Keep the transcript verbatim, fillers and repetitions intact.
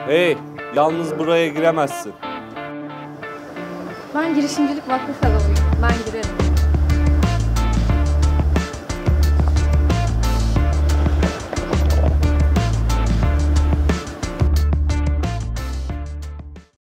Hey, yalnız buraya giremezsin. Ben girişimcilik vakfı fellowyum. Ben girerim.